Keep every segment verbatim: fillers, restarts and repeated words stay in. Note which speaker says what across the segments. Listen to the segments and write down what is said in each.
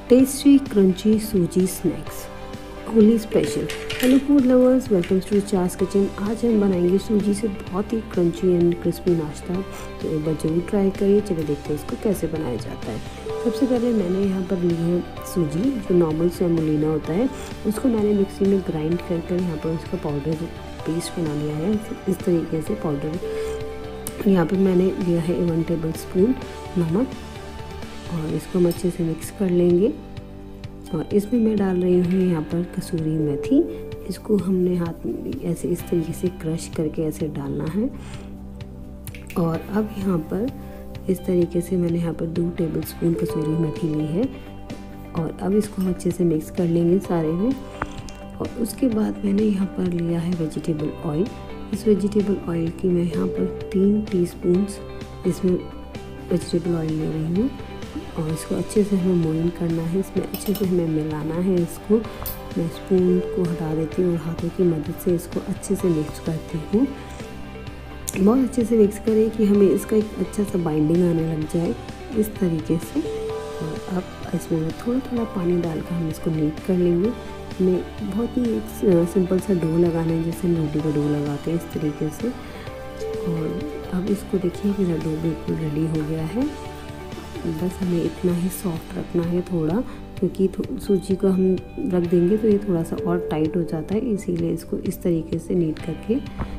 Speaker 1: Tasty crunchy suji snacks Holi special. Hello food lovers, welcome to Chas kitchen. आज हम बनाएंगे सूजी से बहुत ही क्रंची एंड क्रिस्पी नाश्ता, तो एक बार जरूर ट्राई करिए। चलिए देखते हैं इसको कैसे बनाया जाता है। सबसे पहले मैंने यहाँ पर ली है सूजी, जो नॉर्मल सेमोलिना होता है, उसको मैंने मिक्सी में ग्राइंड कर कर यहाँ पर उसका पाउडर पेस्ट बना लिया है। इस तरीके से पाउडर यहाँ पर मैंने लिया है वन टेबल स्पून नमक, और इसको हम अच्छे से मिक्स कर लेंगे। और इसमें मैं डाल रही हूँ यहाँ पर कसूरी मेथी। इसको हमने हाथ में ऐसे इस तरीके से क्रश करके ऐसे डालना है। और अब यहाँ पर इस तरीके से मैंने यहाँ पर दो टेबल स्पून कसूरी मेथी ली है, और अब इसको हम अच्छे से मिक्स कर लेंगे सारे में। और उसके बाद मैंने यहाँ पर लिया है वेजिटेबल ऑयल। इस वेजिटेबल ऑयल की मैं यहाँ पर तीन टीस्पून इसमें वेजिटेबल ऑयल ले रही हूँ, और इसको अच्छे से हमें मोइन करना है। इसमें अच्छे से हमें मिलाना है। इसको मैं स्पून को हटा देती हूँ और हाथों की मदद से इसको अच्छे से मिक्स करती हूँ। बहुत अच्छे से मिक्स करें कि हमें इसका एक अच्छा सा बाइंडिंग आने लग जाए इस तरीके से। और अब इसमें थोड़ा थोड़ा पानी डालकर हम इसको नीट कर लेंगे। हमें बहुत ही एक सिंपल सा डो लगाना है, जैसे हम रोटी का डो लगाते हैं, इस तरीके से। और अब इसको देखिए मेरा डो बिल्कुल रेडी हो गया है। बस हमें इतना ही सॉफ्ट रखना है थोड़ा, क्योंकि सूजी को हम रख देंगे तो ये थोड़ा सा और टाइट हो जाता है, इसीलिए इसको इस तरीके से नीट करके,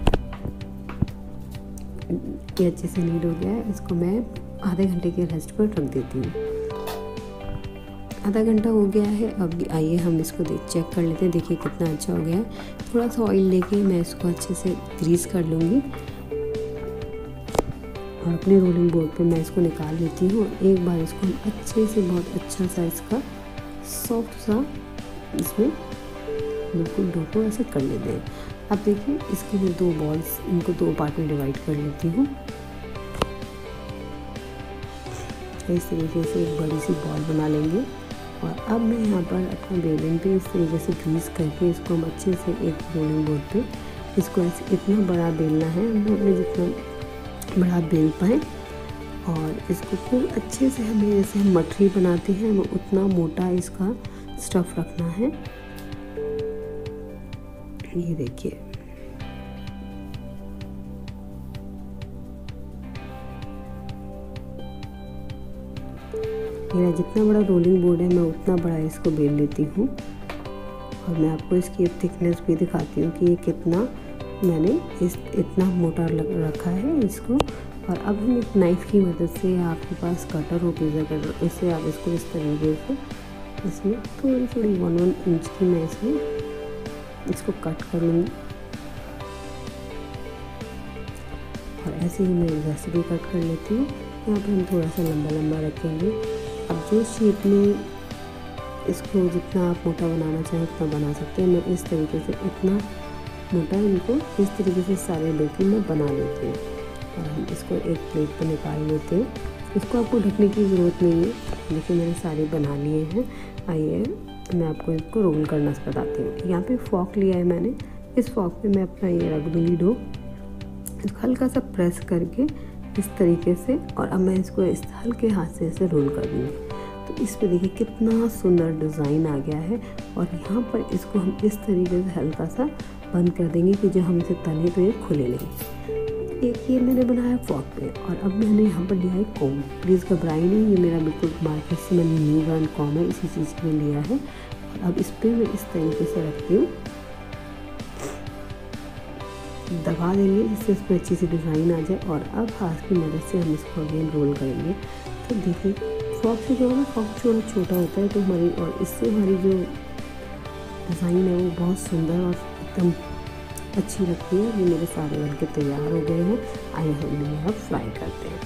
Speaker 1: ये अच्छे से नीट हो गया है। इसको मैं आधे घंटे के रेस्ट पर रख देती हूँ। आधा घंटा हो गया है। अब आइए हम इसको देख चेक कर लेते हैं। देखिए कितना अच्छा हो गया है। थोड़ा सा ऑयल लेके मैं इसको अच्छे से ग्रीस कर लूँगी, और अपने रोलिंग बोर्ड पे मैं इसको निकाल लेती हूँ। एक बार इसको हम अच्छे से बहुत अच्छा सा इसका सॉफ्ट सा इसमें बिल्कुल डो को ऐसे कर लेते हैं। अब देखिए इसके लिए दो बॉल्स, इनको दो पार्ट में डिवाइड कर लेती हूँ। इस तरीके से एक बड़ी सी बॉल बना लेंगे। और अब मैं यहाँ पर अपने बेलन पे इस तरीके से ग्रीस करके इसको हम अच्छे से एक रोलिंग बोर्ड पे इसको ऐसे इतना बड़ा बेलना है, हमें जितना बड़ा बेल पाए। और इसको खूब अच्छे से हमें जैसे हम मठरी बनाते हैं वो उतना मोटा इसका स्टफ़ रखना है। ये देखिए मेरा जितना बड़ा रोलिंग बोर्ड है मैं उतना बड़ा इसको बेल लेती हूँ। और मैं आपको इसकी थिकनेस भी दिखाती हूँ कि ये कितना मैंने इस इतना मोटा रखा है इसको। और अब हम एक नाइफ़ की मदद से, आपके पास कटर हो पिज़्ज़ा कटर, इससे आप इसको इस तरीके से इसमें थोड़ी थोड़ी वन वन इंच की मैं इसमें इसको कट कर लूँगी। और ऐसे ही मैं वैसे भी कट कर लेती हूँ। यहाँ पर हम थोड़ा सा लंबा लंबा रखेंगे। अब जो शेप में इसको जितना आप मोटा बनाना चाहें उतना बना सकते हैं। मैं इस तरीके से इतना मोटा इनको इस तरीके से सारे डो की मैं बना लेती हूँ। और हम इसको एक प्लेट पर निकाल लेते हैं। इसको आपको ढकने की ज़रूरत नहीं है। देखिए मैंने सारे बना लिए हैं। आइए मैं आपको इसको रोल करना बताती हूँ। यहाँ पे फॉक लिया है मैंने। इस फॉक पे मैं अपना ये रख दूँगी डो, इसको हल्का सा प्रेस करके इस तरीके से। और अब मैं इसको इस हल्के हाथ से ऐसे रोल कर दूँगी। तो इस पे देखिए कितना सुंदर डिज़ाइन आ गया है। और यहाँ पर इसको हम इस तरीके से हल्का सा बंद कर देंगे कि जब हम इसे तले तो ये खुले नहीं। एक ये मैंने बनाया फॉक पे। और अब मैंने यहाँ पर लिया है कॉम। प्लीज़ घबराइए नहीं, ये मेरा बिल्कुल मार्केट से मैंने न्यू ब्रांड कॉम है, इसी चीज़ के लिए लिया है। और अब इस पर मैं इस तरीके से रखती हूँ, दबा देंगे जिससे इस पर अच्छी सी डिज़ाइन आ जाए। और अब हाथ की मदद से हम इसको अगेन रोल करेंगे। तो देखिए फॉक से जो है ना, फॉक थोड़ा छोटा होता है तो हमारी, और इससे हमारी जो डिज़ाइन है वो बहुत सुंदर और एकदम अच्छी लगती है। ये मेरे सारे बनके तैयार हो गए हैं। आइए हम इन्हें अब फ्राई करते हैं।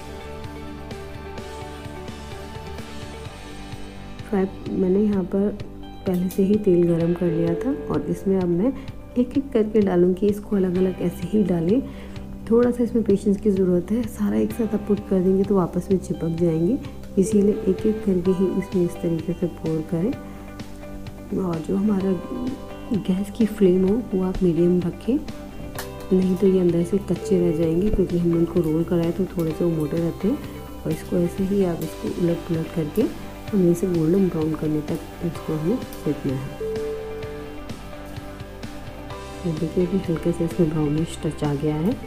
Speaker 1: फ्राई मैंने यहाँ पर पहले से ही तेल गरम कर लिया था, और इसमें अब मैं एक एक करके डालूंगी। इसको अलग अलग ऐसे ही डालें। थोड़ा सा इसमें पेशेंस की ज़रूरत है। सारा एक साथ आप पुट कर देंगे तो आपस में चिपक जाएंगे, इसीलिए एक एक करके ही इसमें इस तरीके से पोर करें। और जो हमारा गैस की फ्लेम हो वो आप मीडियम रखें, नहीं तो ये अंदर से कच्चे रह जाएंगे, क्योंकि हमने इनको रोल कराए तो थोड़े से वो मोटे रहते हैं। और इसको ऐसे ही आप इसको उलट पुलट करके हमें इसे गोल्डन ब्राउन करने तक इसको हमें सेकना है। ये देखिए कि हल्के से इसमें ब्राउनिश टच आ गया है।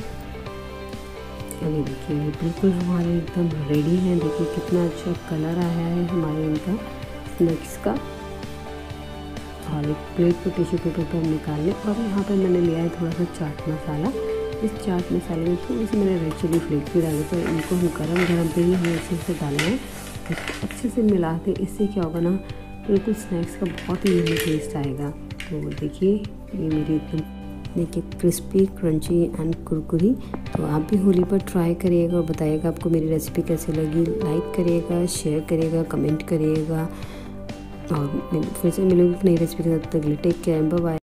Speaker 1: अभी देखिए ये बिल्कुल हमारे एकदम रेडी है। देखिए कितना अच्छा कलर आया है हमारे इनका स्नैक्स का। और एक प्लेट को टिश्यू पेपर पर निकाल लें। और यहाँ पर मैंने लिया है थोड़ा सा चाट मसाला। इस चाट मसाले में थोड़ी सी मैंने रेड चिली फ्लेक्स भी डाले, तो इनको हम गरम गरम पे ही हमें अच्छे से डालना है। इसको अच्छे से मिला के, इससे क्या होगा ना, बिल्कुल स्नैक्स का बहुत ही यूनिक टेस्ट आएगा। तो देखिए ये मेरी एकदम देखिए क्रिस्पी क्रंची एंड कुरकुरी। तो आप भी होली पर ट्राई करिएगा और बताइएगा आपको मेरी रेसिपी कैसी लगी। लाइक करिएगा, शेयर करिएगा, कमेंट करिएगा। और फिर से मिलूंगी नई रेसिपी के साथ। तक टेक केयर, बाय बाय।